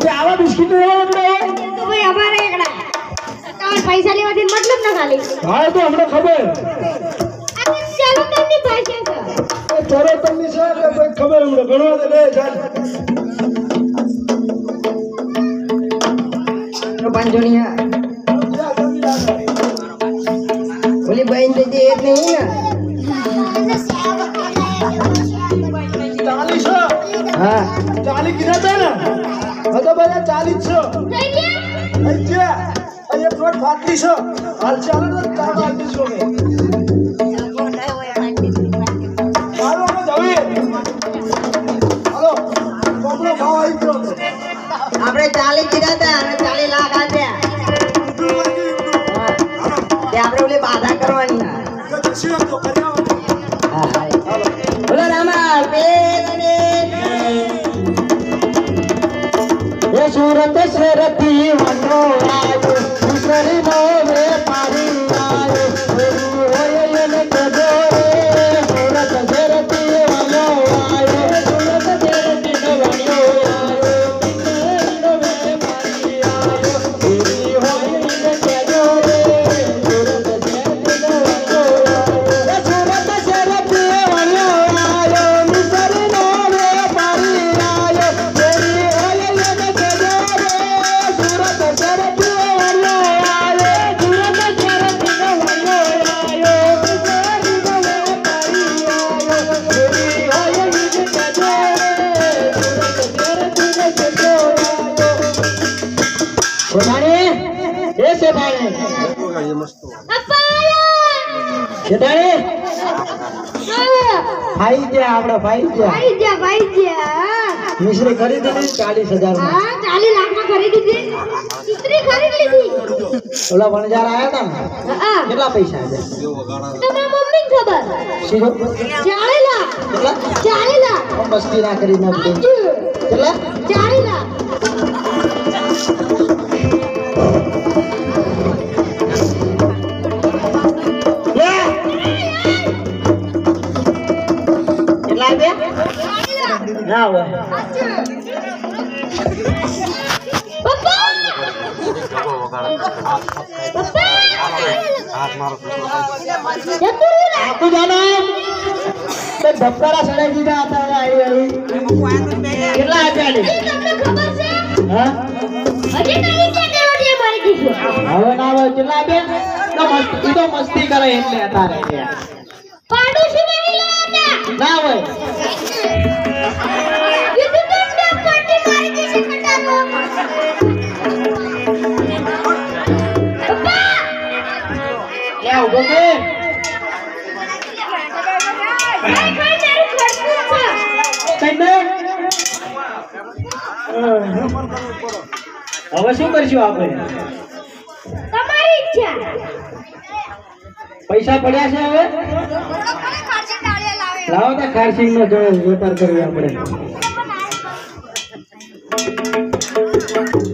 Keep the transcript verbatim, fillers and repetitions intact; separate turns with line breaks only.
આવા બિસ્કિટ લેવા એટલે
તો ભાઈ અમારે એકડા તમારે પૈસા લેવાથી મતલબ ન ખાલી
હા તો અમને ખબર
આ ચાલો તમને પૈસા છે
ચોરો તમને છે કે ભાઈ ખબર અમને ગણવા દે લે ચાલ
તો પાંચોનિયા બોલી બહેન દેજે એક નહીં ને
ચાલીસ
હા
ચાલીસ કીધા હતા ને બધા બધા ચાલીસ છે અચ્છા અરે પ્લોટ ફાટલી છે હાલ ચાલો તો ચાર વાગી છો કે ચાલો અમે જઈએ હાલો કોપરો ભાવ આવી ગયો
આપણે ચાલીસ કીધા હતા અને ચાલીસ લાખ આપ્યા તે આપણે ઓલી બાધા કરવાની હા હા બોલો રામા પેને
એ સુરત શરતી વનો આયો સુસરી નો વેપારી આયો હોય એને કદો રે સુરત શરતી વનો આયો સુરત શરતી નો વનો આયો સુસરી નો વેપારી આયો હોય એને કદો રે સુરત શરતી નો વનો આયો સુરત શરતી વનો આયો સુસરી નો વેપારી આયો હોય એને ભાઈ ગયા આપડે ભાઈ ગયા
ભાઈ જા ભાઈ જા
મિશ્રી ખરીદી લીધી ચાલીસ હજાર માં
હા ચાલીસ લાખ માં ખરીદી દીધી ઇસ્ત્રી ખરીદી લીધી
ઓલા વણજાર આયા હતા ને
હા
કેટલા પૈસા આપ્યા
તમારા મમ્મી ખબર
શીરો
ચાલીસ લાખ
કેટલા
ચાલીસ લાખ
મસ્તી ના કરી ના કેટલા
ચાલીસ લાખ
કેટલા આપ્યા ના હોય
પપ્પા
આપું જાનો તે ધબકારા સડાઈ દીધા હતા આવી આવી કેટલા આપ્યા ને
તમને ખબર છે
હા
હજી નહીં છે દેવડિયા મારી દીધું
હવે ના હોય કેટલા આપ્યા તો મસ્તી તો મસ્તી કરે એટલે અતારે
પાડોશી નહીં લે
ના હોય
કીધું તો ડબ પાટી મારી દીધી કટારો પપ્પા
ક્યાં ઉભો છે
ભાઈ ભાઈ તારું ખર્ચું છે
કઈ હવે શું કરશું આપણે
તમારી ઈચ્છા
પૈસા પડ્યા છે હવે લાવો તો ખારસિંગ નો જોડે વેપાર કરીએ આપણે